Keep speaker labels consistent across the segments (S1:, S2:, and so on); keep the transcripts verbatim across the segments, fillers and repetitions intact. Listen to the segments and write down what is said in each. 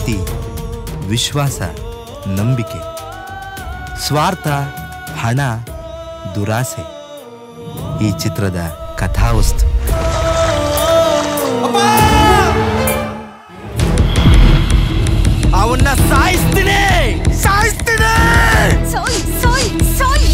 S1: ಪ್ರೀತಿ, ವಿಶ್ವಾಸ, ನಂಬಿಕೆ, ಸ್ವಾರ್ಥ, ಹಣ, ದುರಾಸೆ ಈ ಚಿತ್ರದ ಕಥಾವಸ್ತು. ಅವನ್ನ ಸಾಯಿಸ್ತೀನಿ ಸಾಯಿಸ್ತೀನಿ
S2: ಸಾಯ್ ಸಾಯ್ ಸಾಯ್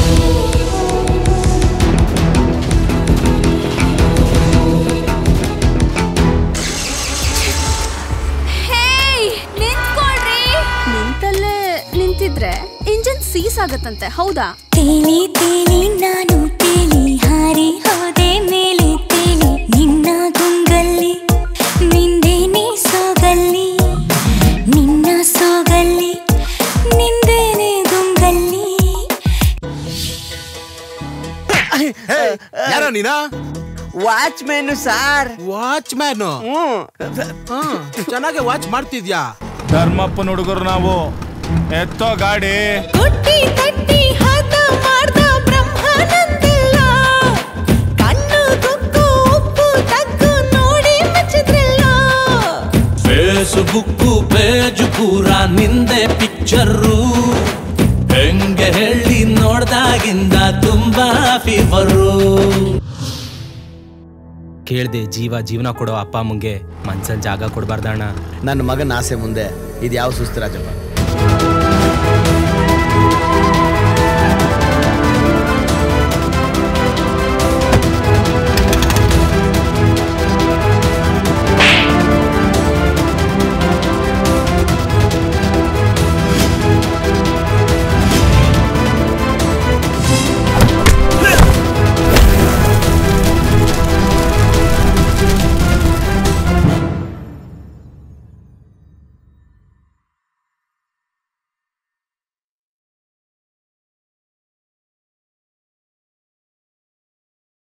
S2: ಹೇಯ್ ನಿಂತ್ಕೊಳ್ರಿ. ನಿಂತಲ್ಲೇ ನಿಂತಿದ್ರೆ ಇಂಜಿನ್ ಸೀಸ್ ಆಗತ್ತಂತೆ. ಹೌದಾ?
S3: ತೇಲಿ ತೇಲಿ ನಾನು ತೇಲಿ ಹಾರಿ ಹೋದೆ ಮೇಲೆ ತೇಲಿ ನಿನ್ನ ಗುಂಗಲ್ಲಿ ನಿಂದೇನೆ ಸೋಗಲ್ಲಿ ನಿನ್ನ ಸೋಗಲ್ಲಿ ನಿಂದೇನೆ ಗುಂಗಲ್ಲಿ.
S4: ಯಾರ ನೀನಾ?
S5: Watchman sir.
S4: Watchman? ಚೆನ್ನಾಗಿ ವಾಚ್ ಮಾಡ್ತಿದ್ಯಾ?
S6: ಧರ್ಮಪ್ಪನ ಹುಡುಗರು ನಾವು. ಎತ್ತೋ ಗಾಡಿ.
S3: ಕುಟ್ಟಿ ತಟ್ಟಿ ಹದ ಮಾಡ್ದ ಬ್ರಹ್ಮಾನಂದಿಲ್ಲ, ಕಣ್ಣು ತುಕ್ಕು ಉಪ್ಪು ತಗ್ಗು ನೋಡಿ ಮೆಚ್ಚಿದ್ರಿಲ್ಲ.
S7: ಫೇಸ್ಬುಕ್ಕು ಪೇಜ್ ಪೂರ ನಿಂದೆ ಪಿಕ್ಚರು, ಹೆಂಗೆ ಹೇಳಿ ನೋಡ್ದಾಗಿಂದ ತುಂಬಾ ಫೀವರು.
S8: ಕೇಳ್ದೆ ಜೀವ ಜೀವನ ಕೊಡೋ ಅಪ್ಪ ಅಮ್ಮಂಗೆ ಮನ್ಸಲ್ಲಿ ಜಾಗ ಕೊಡಬಾರ್ದಣ್ಣ.
S5: ನನ್ನ ಮಗನ ಆಸೆ ಮುಂದೆ ಇದು ಯಾವ ಸುಸ್ತು ರಾಜಪ್ಪ.